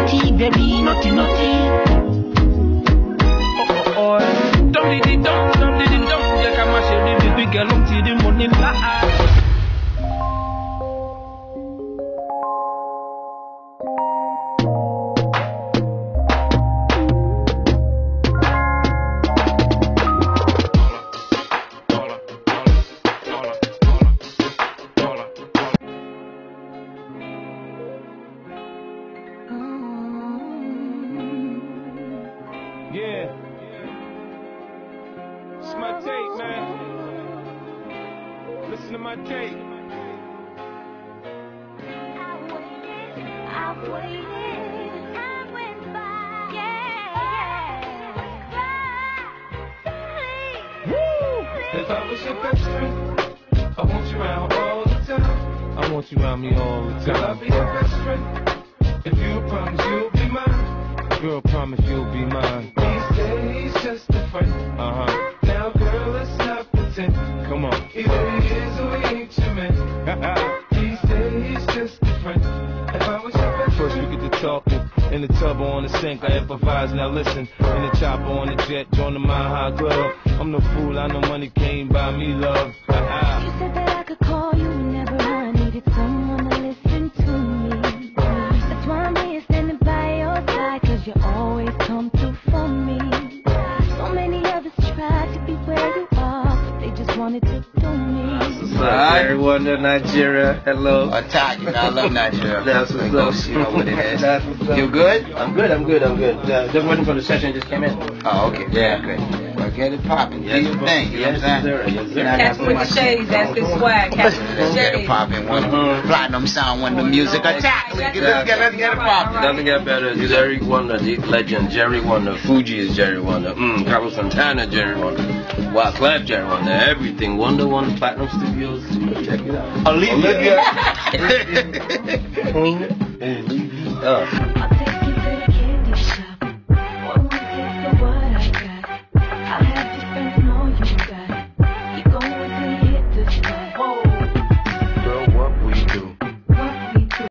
naughty, very naughty, naughty. Dum diddy dum, yeah, come and share the big girl till the morning light. Yeah. It's my tape, man. Listen to my tape. I waited, time went by, yeah. If I was your best friend, I want you around all the time. I want you around me all the time. Girl, I'll be your best friend. If you promise you'll be mine. Girl, promise you'll be mine. These days just a friend. Now, girl, let's not pretend. Come on. Either he is or he ain't your man. These days just a friend. If I was your best friend. First we get to talking. In the tub or on the sink, I improvise, now listen. In the chopper on the jet, join the Mile High Club. I'm no fool, I know money can't buy me love. You said that I could call you whenever I needed someone to listen to me. That's why I'm here standing by your side, cause you always come through for me. So many others tried to be where you are, but they just wanted to do me. Jerry Wonder, Nigeria. Hello. Attack, you know, I love Nigeria. That's what's up. You know what it is. That's what's up. You good? I'm good. Just waiting for the session, just came in. Oh, okay. Yeah. Great. Well, get it popping. Yes, Do your thing. You know what I'm saying? Yes, sir. Catch with the shades, that's the swag. Catch with the Get it shades. popping. Platinum sound, when the music attack. Let's get it popping. Doesn't get better. Jerry Wonder, the legend. Jerry Wonder. Fuji is Jerry Wonder. Carlos Santana, Jerry Wonder. Wyclef, Jerry Wonder. Everything. Wonder One Platinum Studios. Check it out. Olivia. Olivia.